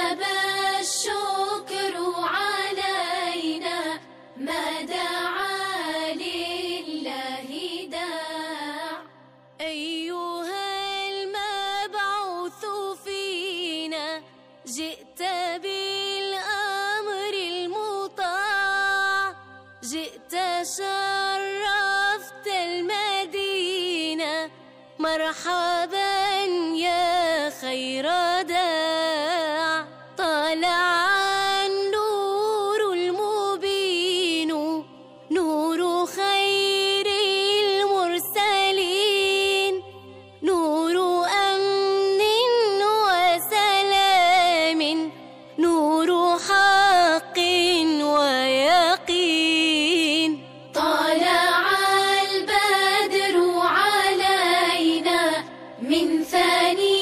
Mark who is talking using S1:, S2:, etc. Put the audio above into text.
S1: وجب الشكر علينا ما دعا لله داع. أيها المبعوث فينا جئت بالأمر المطاع، جئت شرفت المدينة، مرحبا يا خير داع. طلع النور المبين نور خير المرسلين، نور أمن وسلام، نور حق ويقين. طلع البدر علينا من ثاني